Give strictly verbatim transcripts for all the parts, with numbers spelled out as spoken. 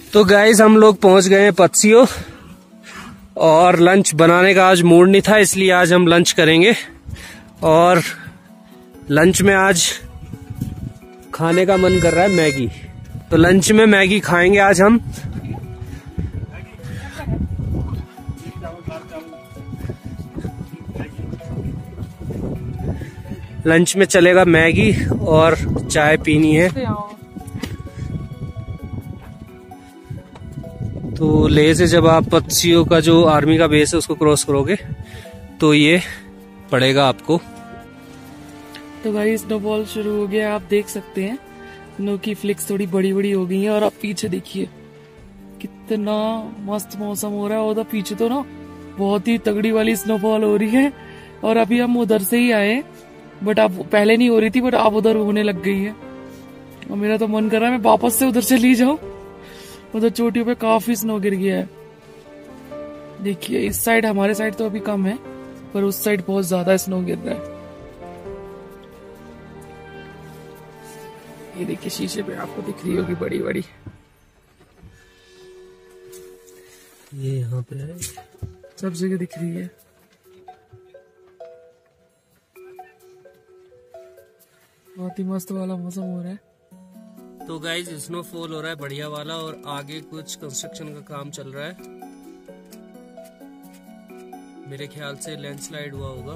तो गाइस हम लोग पहुंच गए हैं पत्सियों और लंच बनाने का आज मूड नहीं था, इसलिए आज हम लंच करेंगे। और लंच में आज खाने का मन कर रहा है मैगी, तो लंच में मैगी खाएंगे आज हम। लंच में चलेगा मैगी और चाय पीनी है। तो लेह से जब आप पत्सियों का जो आर्मी का बेस है उसको क्रॉस करोगे तो ये पड़ेगा आपको। तो भाई स्नोबॉल शुरू हो गया, आप देख सकते हैं स्नो की फ्लिक्स थोड़ी बड़ी बड़ी हो गई है। और आप पीछे देखिए कितना मस्त मौसम हो रहा है। उधर पीछे तो ना बहुत ही तगड़ी वाली स्नोफॉल हो रही है। और अभी हम उधर से ही आए, बट अब पहले नहीं हो रही थी, बट अब उधर होने लग गई है। और मेरा तो मन कर रहा है मैं वापस से उधर चली जाऊं। उधर चोटियों पे काफी स्नो गिर गया है। देखिए इस साइड, हमारे साइड तो अभी कम है, पर उस साइड बहुत ज्यादा स्नो गिर रहा है। ये देखिए शीशे पे आपको दिख रही होगी बड़ी बड़ी, ये यहाँ पे है, सब जगह दिख रही है। बहुत ही मस्त वाला मौसम हो रहा है। तो गाइज स्नोफॉल हो रहा है बढ़िया वाला, और आगे कुछ कंस्ट्रक्शन का काम चल रहा है। मेरे ख्याल से लैंडस्लाइड हुआ होगा।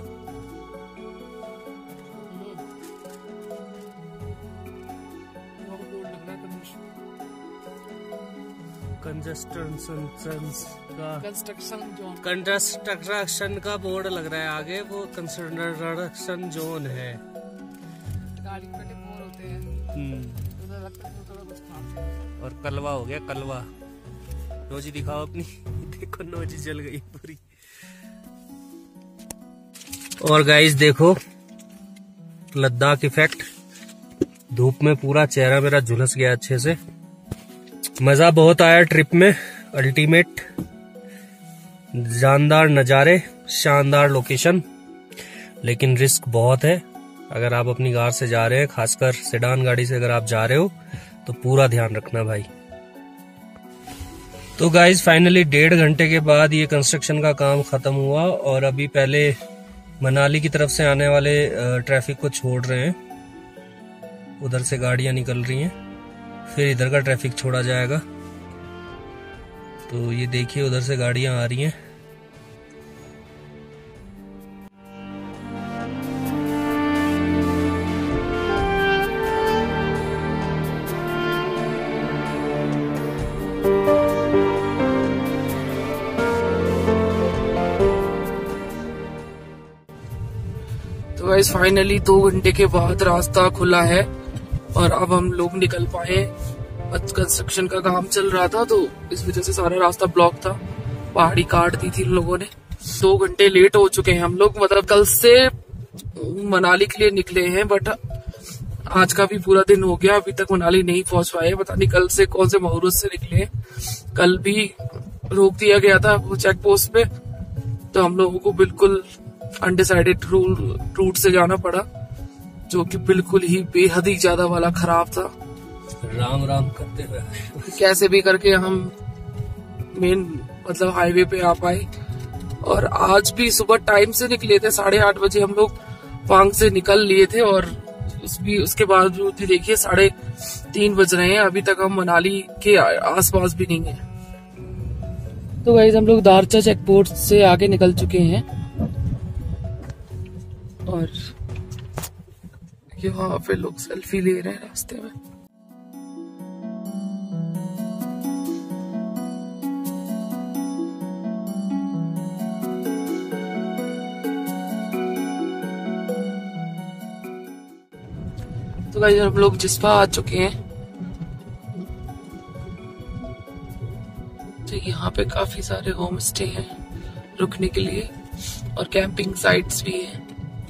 कंस्ट्रक्शन का कंस्ट्रक्शन जोन कंस्ट्रक्शन का बोर्ड लग रहा है आगे, वो कंस्ट्रक्शन जोन है। गाड़ी में होते हैं। और कलवा हो गया कलवा। नोजी दिखाओ अपनी। देखो नोजी जल गई पूरी। और गाइस देखो लद्दाख इफेक्ट, धूप में पूरा चेहरा मेरा झुलस गया अच्छे से। मजा बहुत आया ट्रिप में, अल्टीमेट जानदार नजारे, शानदार लोकेशन, लेकिन रिस्क बहुत है। अगर आप अपनी कार से जा रहे हैं, खासकर सेडान गाड़ी से अगर आप जा रहे हो तो पूरा ध्यान रखना भाई। तो गाइज फाइनली डेढ़ घंटे के बाद ये कंस्ट्रक्शन का काम खत्म हुआ, और अभी पहले मनाली की तरफ से आने वाले ट्रैफिक को छोड़ रहे हैं। उधर से गाड़ियां निकल रही हैं, फिर इधर का ट्रैफिक छोड़ा जाएगा। तो ये देखिए उधर से गाड़ियां आ रही हैं। तो गाइस फाइनली दो घंटे के बाद रास्ता खुला है और अब हम लोग निकल पाए। कंस्ट्रक्शन का काम चल रहा था तो इस वजह से सारा रास्ता ब्लॉक था, पहाड़ी काट दी थी लोगों ने। दो घंटे लेट हो चुके हैं हम लोग, मतलब कल से मनाली के लिए निकले हैं, बट आज का भी पूरा दिन हो गया, अभी तक मनाली नहीं पहुंच पाए। पता नहीं कल से कौन से मुहूर्त से निकले। कल भी रोक दिया गया था चेक पोस्ट पे, तो हम लोगों को बिल्कुल अनडिसाइडेड रूट से जाना पड़ा, जो कि बिल्कुल ही बेहद ही ज्यादा वाला खराब था। राम राम करते हुए कैसे भी करके हम मेन मतलब हाईवे पे आ पाए। और आज भी सुबह टाइम से निकले थे, साढ़े आठ बजे हम लोग पांग से निकल लिए थे, और उस भी उसके बावजूद भी देखिए साढ़े तीन बज रहे हैं, अभी तक हम मनाली के आसपास भी नहीं है। तो गाइस हम लोग दारचा चेक पोस्ट से आगे निकल चुके हैं, और यहाँ पे लोग सेल्फी ले रहे हैं रास्ते में। तो गाइस हम लोग जिस्पा आ चुके हैं। तो यहाँ पे काफी सारे होम स्टे हैं रुकने के लिए, और कैंपिंग साइट्स भी हैं।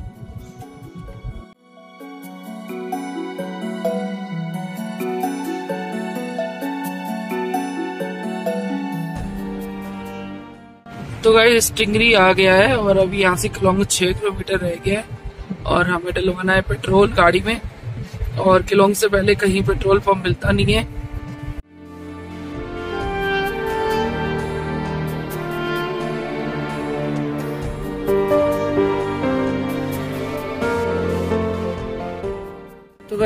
तो गाइस स्टिंगरी आ गया है, और अभी यहाँ से किलोंग छह किलोमीटर रह गया है, और हमें डलवाना है पेट्रोल गाड़ी में, और किलोंग से पहले कहीं पेट्रोल पंप मिलता नहीं है।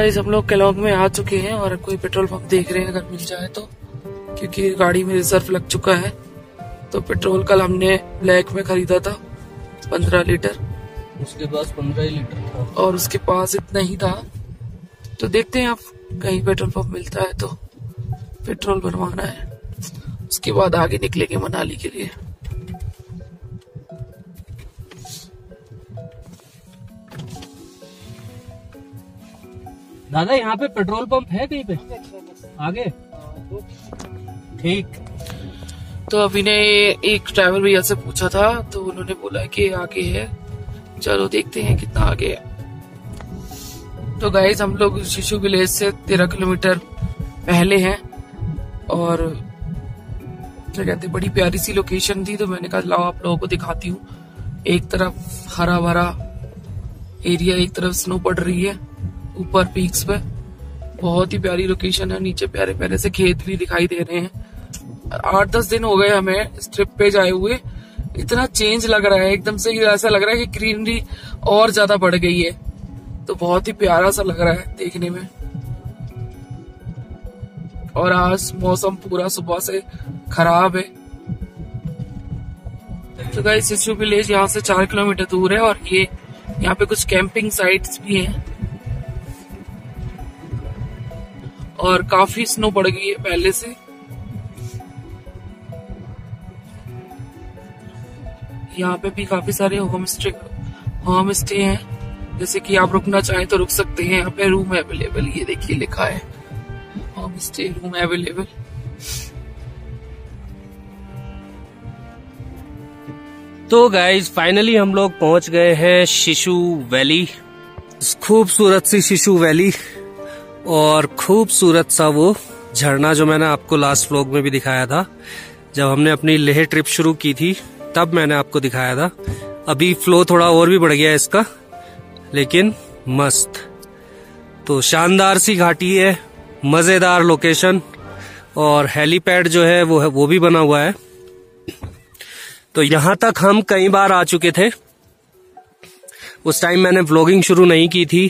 गाइस हम लोग केलॉग में आ चुके हैं और कोई पेट्रोल पंप देख रहे हैं अगर मिल जाए तो, क्योंकि गाड़ी में रिजर्व लग चुका है। तो पेट्रोल कल हमने ब्लैक में खरीदा था पंद्रह लीटर, उसके पास पंद्रह लीटर था और उसके पास इतना ही था। तो देखते हैं अब कहीं पेट्रोल पंप मिलता है तो पेट्रोल भरवाना है, उसके बाद आगे निकलेंगे मनाली के लिए। दादा यहाँ पे पेट्रोल पंप है कहीं पे आगे? ठीक। तो अभी ने एक ड्राइवर भैया से पूछा था तो उन्होंने बोला कि आगे है, चलो देखते हैं कितना आगे है। तो गाइस हम लोग शिशु विलेज से तेरह किलोमीटर पहले हैं और क्या कहते बड़ी प्यारी सी लोकेशन थी, तो मैंने कहा लाओ आप लोगों को दिखाती हूँ। एक तरफ हरा भरा एरिया, एक तरफ स्नो पड़ रही है ऊपर पीक्स पे, बहुत ही प्यारी लोकेशन है। नीचे प्यारे प्यारे से खेत भी दिखाई दे रहे हैं। आठ दस दिन हो गए हमें इस ट्रिप पे जाए हुए, इतना चेंज लग रहा है एकदम से, ऐसा लग रहा है कि ग्रीनरी और ज्यादा बढ़ गई है, तो बहुत ही प्यारा सा लग रहा है देखने में। और आज मौसम पूरा सुबह से खराब है। तो गाइस शिशु विलेज यहाँ से चार किलोमीटर दूर है और ये यहाँ पे कुछ कैंपिंग साइट्स भी हैं और काफी स्नो पड़ गई है पहले से। यहाँ पे भी काफी सारे होम स्टे होम स्टे हैं, जैसे कि आप रुकना चाहें तो रुक सकते हैं। यहाँ पे रूम अवेलेबल, ये देखिए लिखा है होम स्टे रूम अवेलेबल। तो गाइज फाइनली हम लोग पहुंच गए हैं शिशु वैली, खूबसूरत सी शिशु वैली, और खूबसूरत सा वो झरना जो मैंने आपको लास्ट व्लॉग में भी दिखाया था। जब हमने अपनी लेह ट्रिप शुरू की थी तब मैंने आपको दिखाया था। अभी फ्लो थोड़ा और भी बढ़ गया है इसका, लेकिन मस्त। तो शानदार सी घाटी है, मजेदार लोकेशन, और हेलीपैड जो है वो है वो भी बना हुआ है। तो यहां तक हम कई बार आ चुके थे, उस टाइम मैंने व्लॉगिंग शुरू नहीं की थी।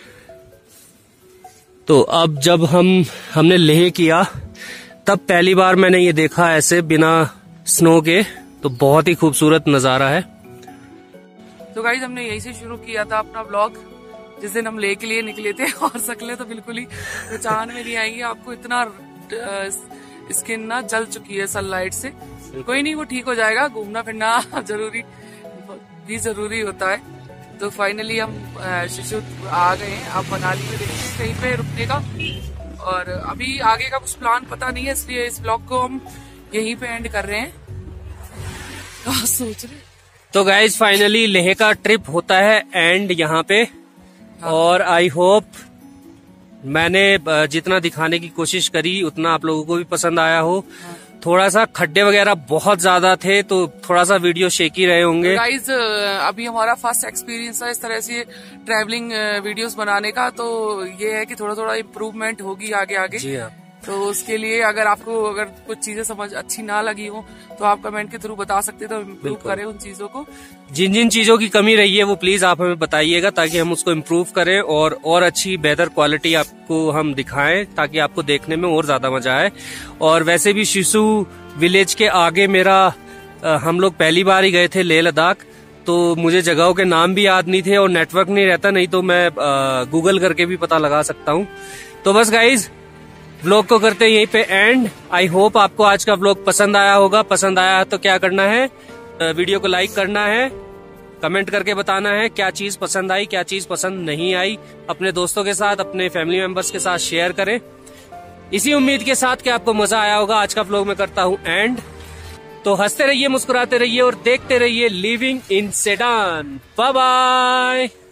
तो अब जब हम हमने लेह किया तब पहली बार मैंने ये देखा ऐसे बिना स्नो के, तो बहुत ही खूबसूरत नजारा है। तो गाइस हमने यहीं से शुरू किया था अपना व्लॉग, जिस दिन हम लेह के लिए निकले थे, और शक्लें तो बिल्कुल ही पहचान में नहीं आएंगी आपको, इतना स्किन ना जल चुकी है सनलाइट से। कोई नहीं, वो ठीक हो जाएगा, घूमना फिरना जरूरी भी जरूरी होता है। तो फाइनली हम शिशु आ गए हैं, आप मनाली में देखते हैं कहीं पे रुकने का, और अभी आगे का कुछ प्लान पता नहीं है, इसलिए इस ब्लॉग को हम यहीं पे एंड कर रहे हैं। क्या सोच रहे? तो गाइज फाइनली लेह का ट्रिप होता है एंड यहाँ पे, और आई होप मैंने जितना दिखाने की कोशिश करी उतना आप लोगों को भी पसंद आया हो। थोड़ा सा खड्डे वगैरह बहुत ज्यादा थे तो थोड़ा सा वीडियो शेकी रहे होंगे। गाइज अभी हमारा फर्स्ट एक्सपीरियंस है इस तरह से ट्रैवलिंग वीडियोस बनाने का, तो ये है कि थोड़ा थोड़ा इम्प्रूवमेंट होगी आगे आगे। जी हाँ। तो उसके लिए अगर आपको अगर कुछ चीजें समझ अच्छी ना लगी हो तो आप कमेंट के थ्रू बता सकते, तो इम्प्रूव करें उन चीजों को। जिन जिन चीजों की कमी रही है वो प्लीज आप हमें बताइएगा, ताकि हम उसको इम्प्रूव करें और और अच्छी बेहतर क्वालिटी आपको हम दिखाएं, ताकि आपको देखने में और ज्यादा मजा आए। और वैसे भी शिशु विलेज के आगे मेरा आ, हम लोग पहली बार ही गए थे लेह लद्दाख, तो मुझे जगहों के नाम भी याद नहीं थे और नेटवर्क नहीं रहता, नहीं तो मैं आ, गूगल करके भी पता लगा सकता हूँ। तो बस गाइज व्लॉग को करते हैं यहीं पे एंड। आई होप आपको आज का व्लॉग पसंद आया होगा। पसंद आया है तो क्या करना है, वीडियो को लाइक करना है, कमेंट करके बताना है क्या चीज पसंद आई, क्या चीज पसंद नहीं आई। अपने दोस्तों के साथ, अपने फैमिली मेंबर्स के साथ शेयर करें। इसी उम्मीद के साथ कि आपको मजा आया होगा। आज का व्लॉग मैं करता हूँ एंड। तो हंसते रहिए, मुस्कुराते रहिए और देखते रहिए living in sedan. Bye bye.